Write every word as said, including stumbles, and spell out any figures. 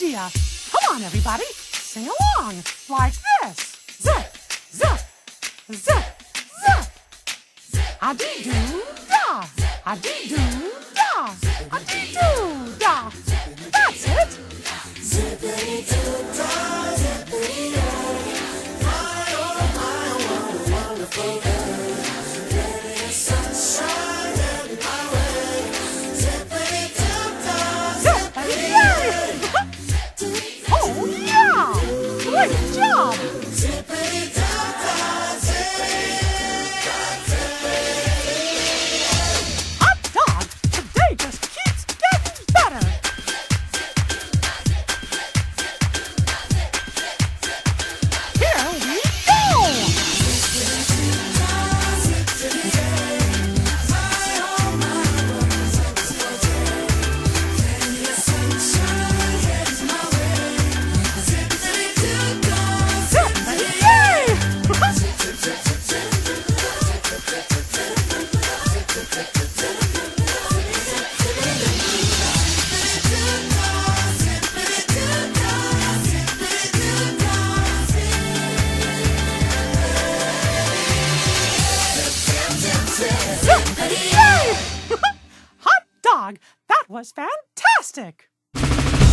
idea. Come on, everybody, sing along like this. Zip, zip, zip, zip. A-dee-doo-dah, a-dee-doo-dah, a-dee-doo-dah. That's it. Zippity-doo-dah, zippity-dah. My, oh, my, what a wonderful day. There is sunshine in my way. Zippity-doo-dah, zippity-yay. Oh, yeah. Great job. Zippity-doo-dah, zippity-dah. Hot dog, today just keeps getting better. Here we go. Hot dog, that was fantastic!